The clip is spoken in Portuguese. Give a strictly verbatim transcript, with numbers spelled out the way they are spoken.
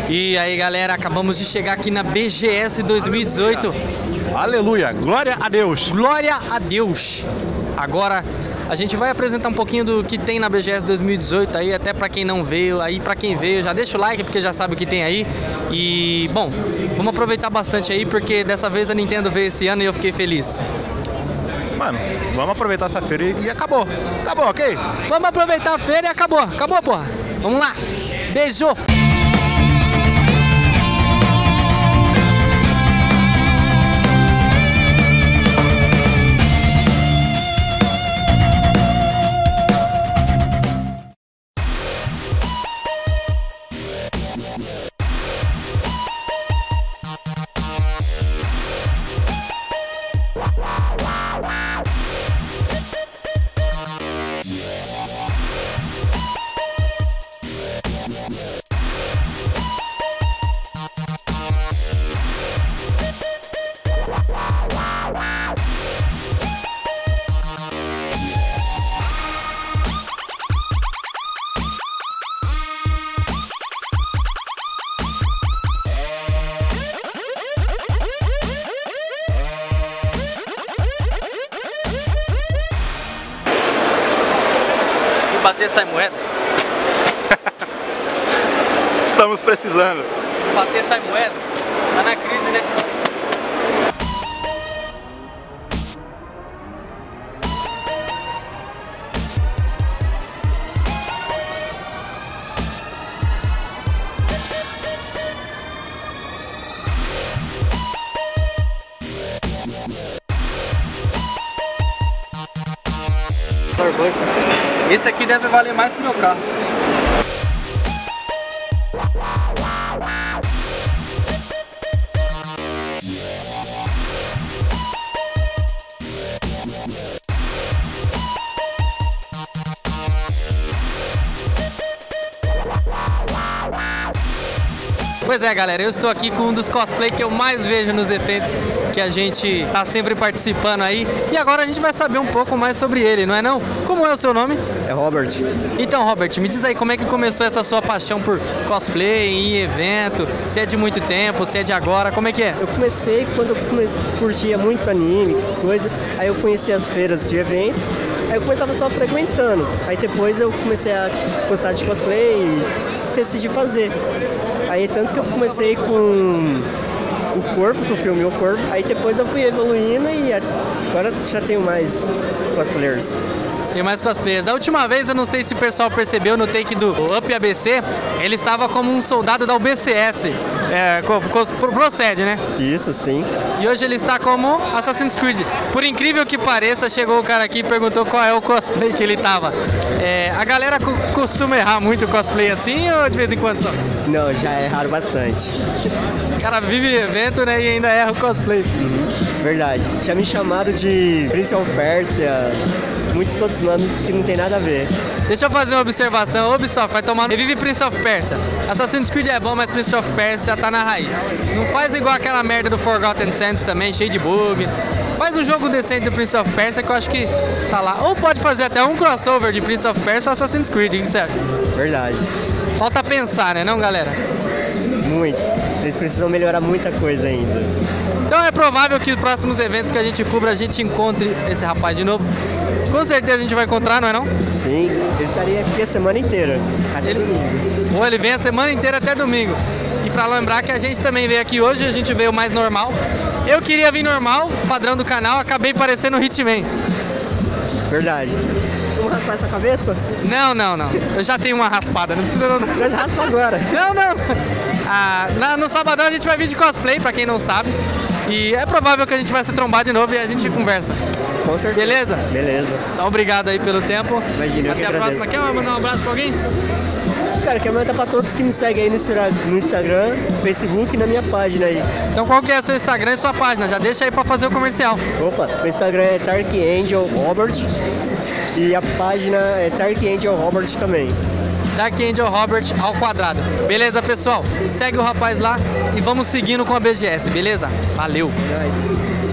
E aí, galera, acabamos de chegar aqui na B G S dois mil e dezoito. Aleluia, glória a Deus. Glória a Deus. Agora a gente vai apresentar um pouquinho do que tem na B G S dois mil e dezoito aí, até pra quem não veio, aí pra quem veio, já deixa o like porque já sabe o que tem aí. E, bom, vamos aproveitar bastante aí porque dessa vez a Nintendo veio esse ano e eu fiquei feliz. Mano, vamos aproveitar essa feira e, e acabou. Acabou, ok? Vamos aproveitar a feira e acabou. Acabou, porra. Vamos lá. Beijo. Bater sai moeda. Estamos precisando. Bater sai moeda. Tá na crise, né? Esse aqui deve valer mais que o meu carro. Pois é, galera, eu estou aqui com um dos cosplay que eu mais vejo nos eventos que a gente tá sempre participando aí. E agora a gente vai saber um pouco mais sobre ele, não é não? Como é o seu nome? É Robert. Então, Robert, me diz aí como é que começou essa sua paixão por cosplay em evento? Se é de muito tempo, se é de agora, como é que é? Eu comecei quando eu comecei, curtia muito anime, coisa, aí eu conheci as feiras de evento, aí eu começava só frequentando, aí depois eu comecei a gostar de cosplay e decidi fazer. Aí tanto que eu comecei com o Corvo, do filme O Corvo, aí depois eu fui evoluindo e agora já tenho mais cosplayers. Tem mais cosplayers. A última vez, eu não sei se o pessoal percebeu no take do Up A B C, ele estava como um soldado da U B C S. É, procede, né? Isso, sim. E hoje ele está como Assassin's Creed. Por incrível que pareça, chegou o cara aqui e perguntou qual é o cosplay que ele tava. É, a galera costuma errar muito o cosplay assim ou de vez em quando só? Não, já erraram bastante. Os caras vivem evento, né, e ainda erram o cosplay. Uhum, verdade. Já me chamaram de Prince of Persia, muitos outros nomes que não tem nada a ver. Deixa eu fazer uma observação. Ubisoft vai tomar... Revive Prince of Persia. Assassin's Creed é bom, mas Prince of Persia tá na raiz. Não faz igual aquela merda do Forgotten Sands também, cheio de bug. Faz um jogo decente do Prince of Persia que eu acho que tá lá. Ou pode fazer até um crossover de Prince of Persia ou Assassin's Creed, hein, certo? Verdade. Falta pensar, né, não, galera? Muito. Eles precisam melhorar muita coisa ainda. Então é provável que nos próximos eventos que a gente cubra, a gente encontre esse rapaz de novo. Com certeza a gente vai encontrar, não é não? Sim, ele estaria aqui a semana inteira, até ele... domingo. Ou ele vem a semana inteira até domingo. E pra lembrar que a gente também veio aqui hoje, a gente veio mais normal. Eu queria vir normal, padrão do canal, acabei parecendo um Hitman. Verdade. Vamos raspar essa cabeça? Não, não, não. Eu já tenho uma raspada, não precisa... Mas raspa agora. Não, não. Ah, na, no sabadão a gente vai vir de cosplay, pra quem não sabe. E é provável que a gente vai se trombar de novo e a gente conversa. Com certeza. Beleza? Beleza. Então obrigado aí pelo tempo. Imagina, eu Até que a agradeço. próxima. Quer mandar um abraço pra alguém? Cara, quero mandar pra todos que me seguem aí no Instagram, Facebook e na minha página aí. Então qual que é seu Instagram e sua página? Já deixa aí pra fazer o comercial. Opa, meu Instagram é Dark Angel Robert e a página é Dark Angel Robert também. Dark Angel Robert ao quadrado. Beleza, pessoal? Segue o rapaz lá e vamos seguindo com a B G S, beleza? Valeu! Nice.